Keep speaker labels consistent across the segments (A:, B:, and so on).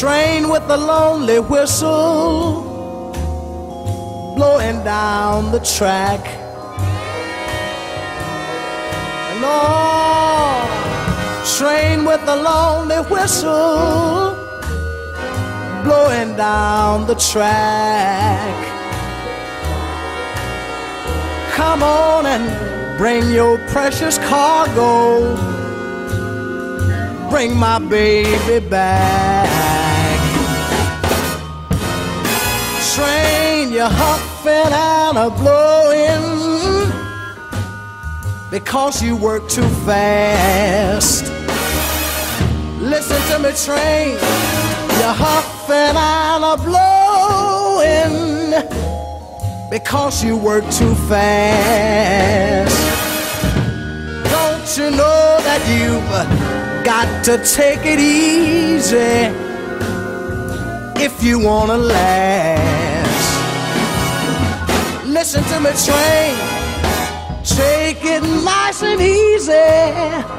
A: train with a lonely whistle blowing down the track. And oh, train with a lonely whistle blowing down the track. Come on and bring your precious cargo. Bring my baby back. Train, you're huffing and a blowing because you work too fast. Listen to me, train, you're huffing and a blowing because you work too fast. Don't you know that you've got to take it easy if you wanna last? Listen to me, train, take it nice and easy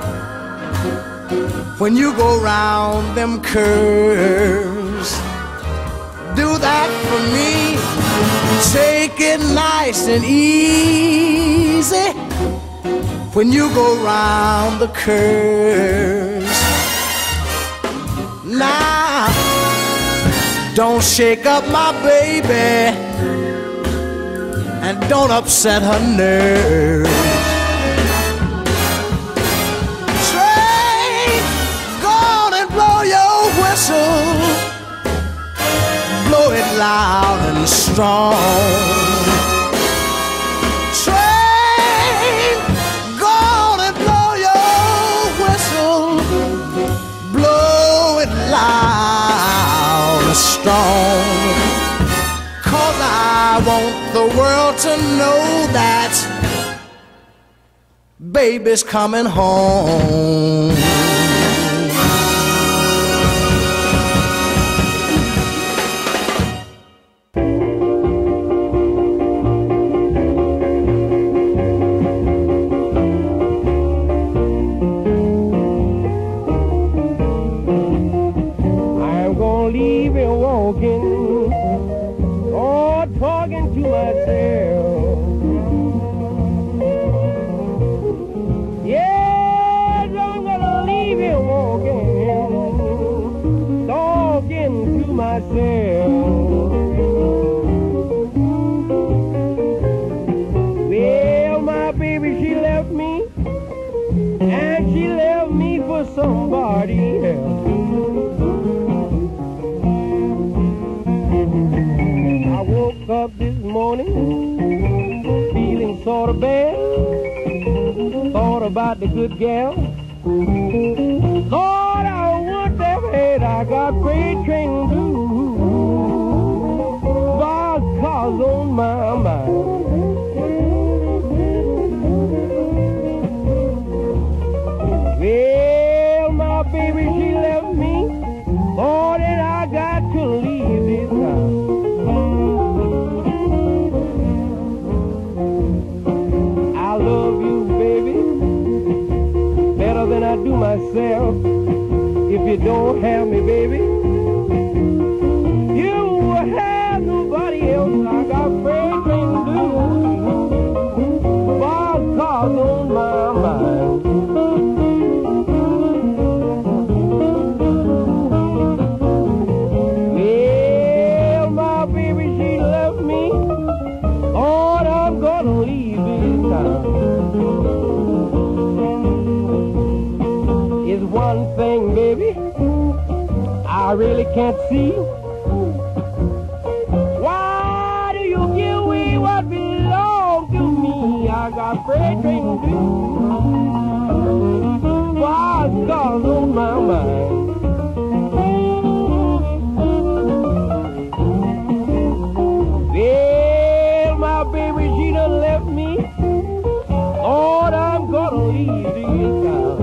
A: when you go round them curves. Do that for me. Take it nice and easy when you go round the curves. Now, don't shake up my baby and don't upset her nerves. Train, go on and blow your whistle, blow it loud and strong. Train, go on and blow your whistle, blow it loud and strong. 'Cause I want the world to know that baby's coming home.
B: Well, my baby, she left me, and she left me for somebody else. I woke up this morning feeling sort of bad, thought about the good gal. Lord, I would have had, I got freight train blues, cars on my mind. Well, my baby, she left me, Lord, and I got to leave this house. I love you, baby, better than I do myself. If you don't have me, baby, you will have nobody else. I got freight train blues, cars on my mind. Well, my baby, she left me. Lord, I'm gonna leave this town. It's one thing, baby, I really can't see. Why do you give away what belongs to me? I got freight train blues, wild cars on my mind. Well, my baby, she done left me. Lord, I'm gonna leave this town.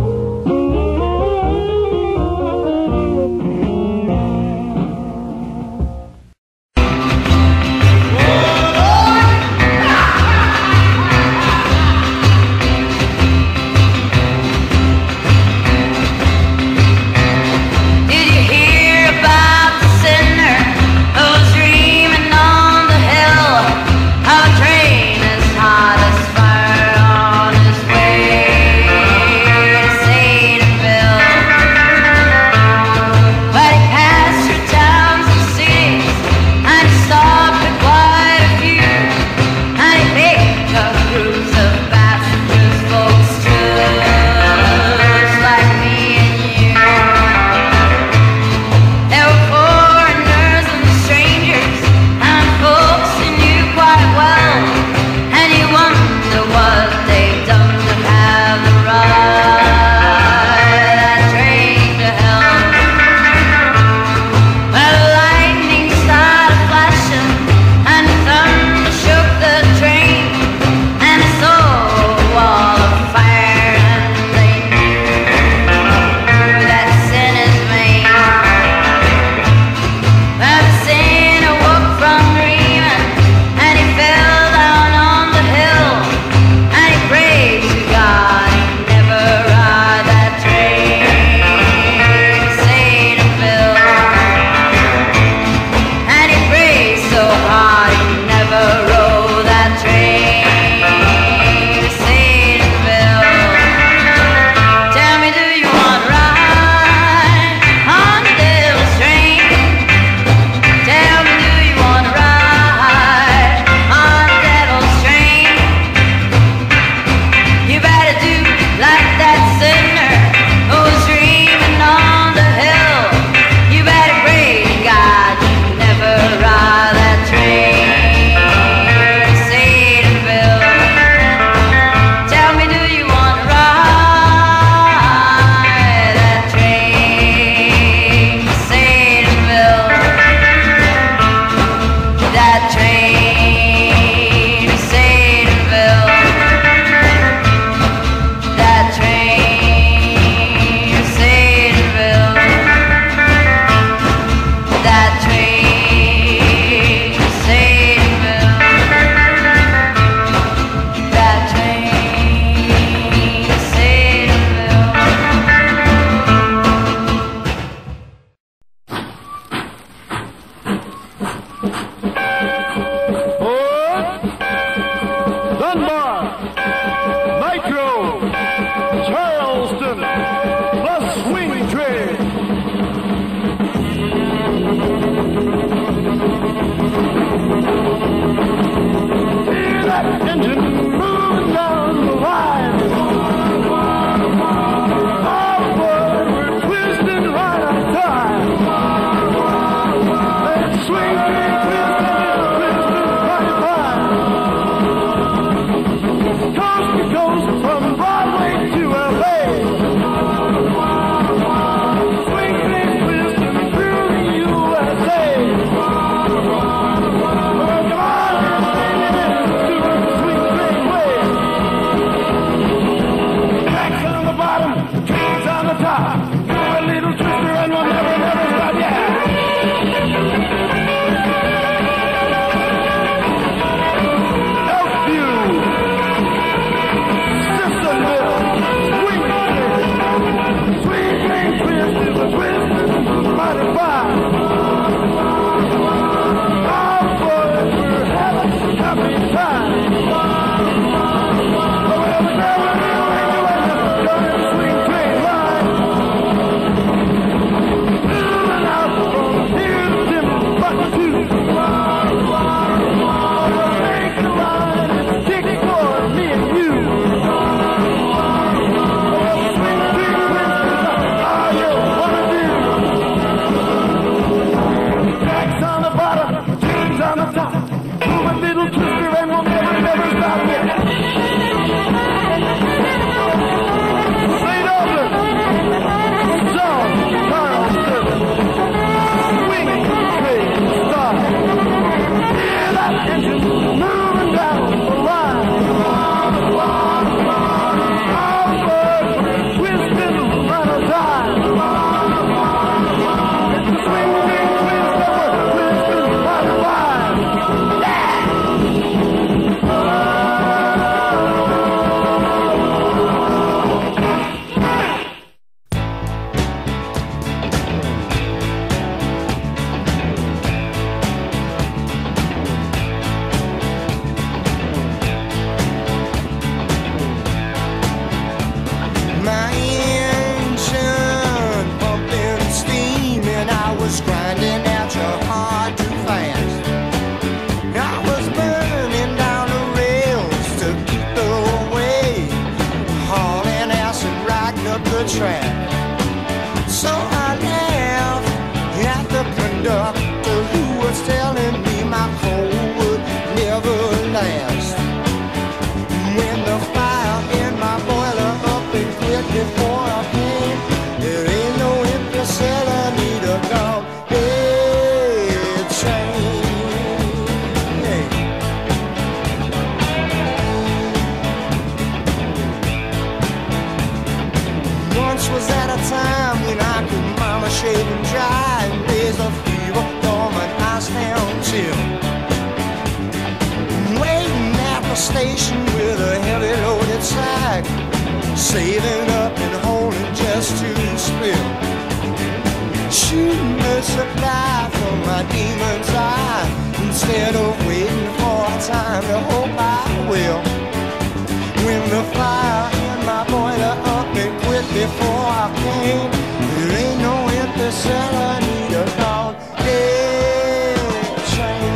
A: instead of waiting for a time to hope I will. When the fire in my boiler up and quit before I came, there ain't no empty cell, I need a long dead train.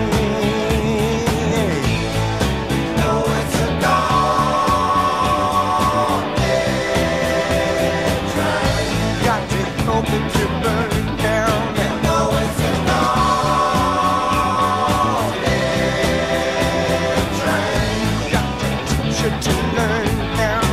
A: No, it's a long dead train. Got to help it to burn down. No, it's a long dead train. Got to teach it to learn down.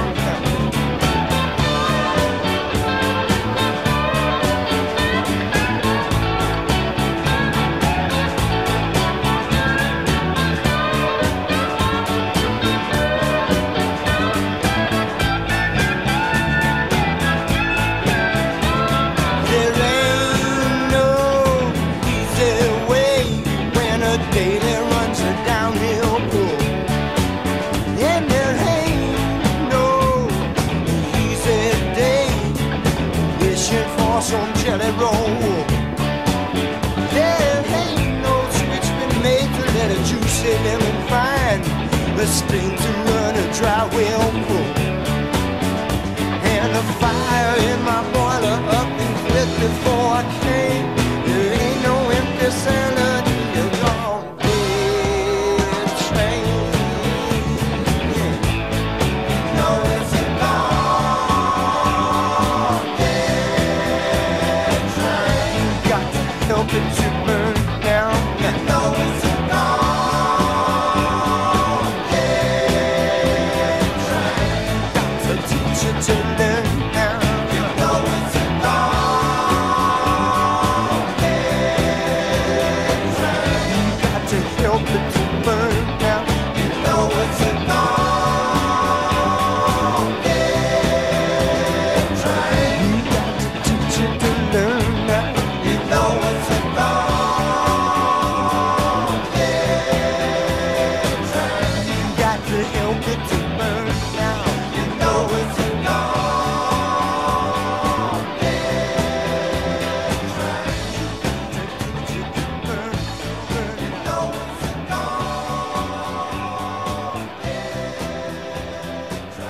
A: There ain't no easy way when a daily runs a downhill pool. And there ain't no easy day wishing for some jelly roll. There ain't no switch been made to let a juicy lemon find the sting to run a dry well pool. And the fire in my boiler up and quit before I came. There ain't no empty salad in the long dead train. Yeah. No, it's a long dead train. Got to help it to burn down. No, it's a long dead train. Got to teach it to learn now. No, it's a long dead train. Got to help it to burn now. You know it's a long dead train. Got to teach it to learn now. You know it's a long dead train. Got to help it to burn now. You know it's a long dead train. To teach it to burn, burn. You know it's a long dead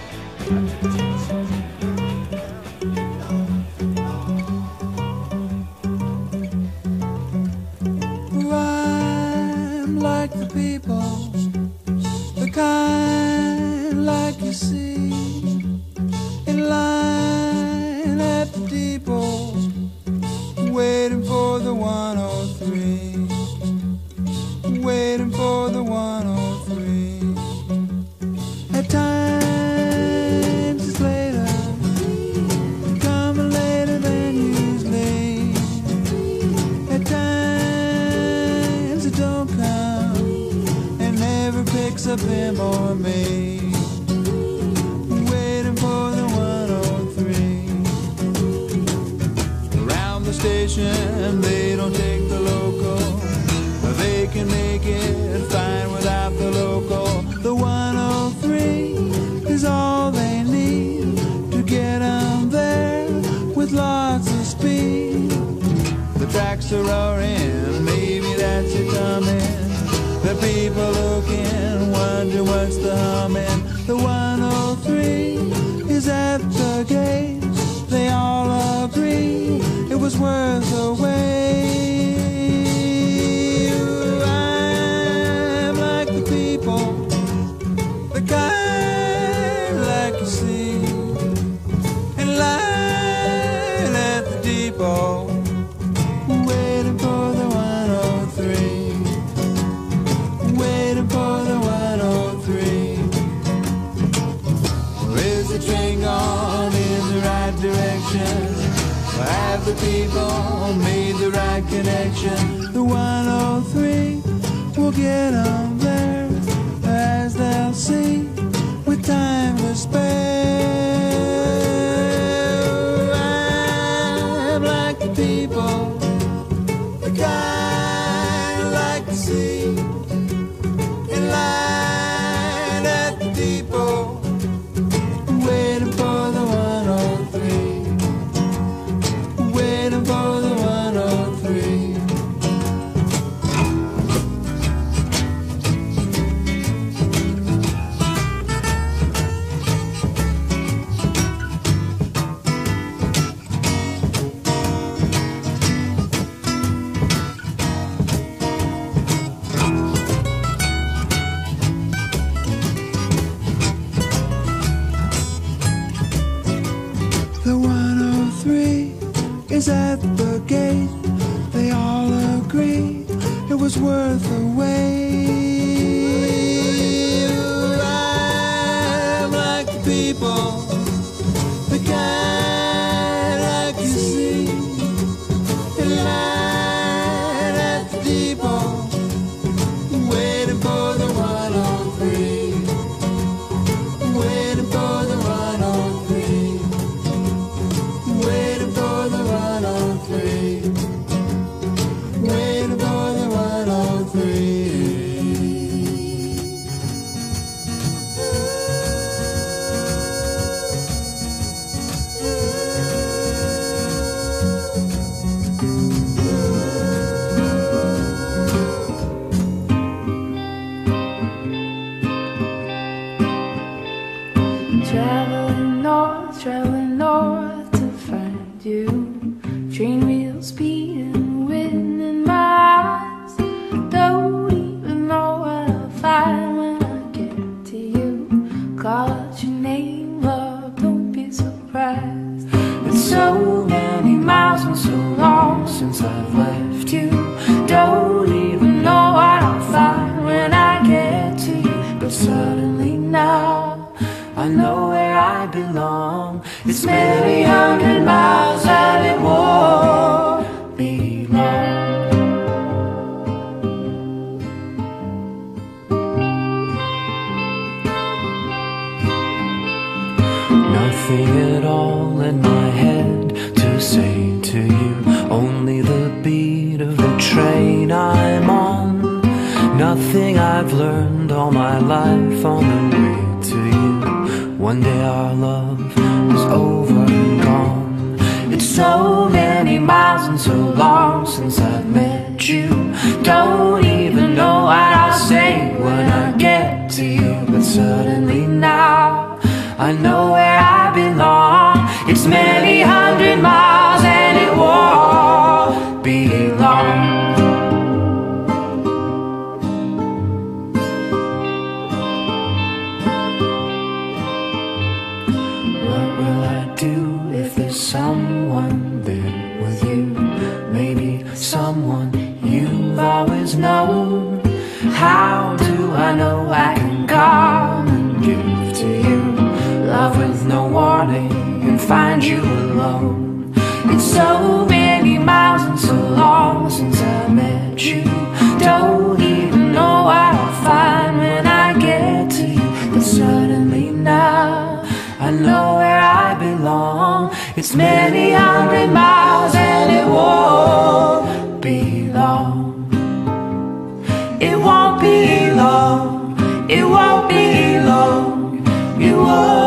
C: I'm like the people, the kind like you see in line at the depot, waiting for the 103, waiting for the 103. At times it's later, coming later than usually. At times it don't come and never picks up him or me. Waiting for the 103. Around the station they don't take the local. They can make it fine without the local. The 103 is all they need to get on there with lots of speed. The tracks are roaring, maybe that's it coming. The people looking, wonder what's the humming. The 103 is at the gate. They all agree it was worth the wait. I'm like the people, the kind like you see in line at the depot, waiting for the 103, waiting for the 103. Is the train gone in the right direction? Have the people made the right connection? The 103 will get on there, as they'll see, with time to spare. I'm like the people, the kind like to see in line at the depot, waiting for the 103, waiting for the 103. was at the gate, they all agreed it was worth the wait. I'm like the people, the kind like you see, in line at the depot, waiting for the 103, waiting for the 103, waiting for the 103, waiting for the 103.
D: Traveling north to find you. Train wheels speeding, wind in my eyes. Don't even know what I'll find when I get to you. Call out your name, love, don't be surprised. It's so many miles and so long since I've left you. Don't even know what I'll find when I get to you. But suddenly now I know where I belong. It's many hundred miles and it won't be long. Nothing at all in my head to say to you, only the beat of the train I'm on. Nothing I've learned all my life on the way to you. One day our love is over and gone. It's so many miles and so long since I've met you. Don't even know what I'll say when I get to you. But suddenly now I know where I belong. It's many hundred miles and it won't be long. Someone there with you, maybe someone you've always known. How do I know I can come and give to you love with no warning and find you alone? It's so many miles and so long since I met you. Don't even know what I'll find when I get to you. But suddenly now I know where I belong. It's many hundred miles and it won't be long. It won't be long. It won't be long. It won't.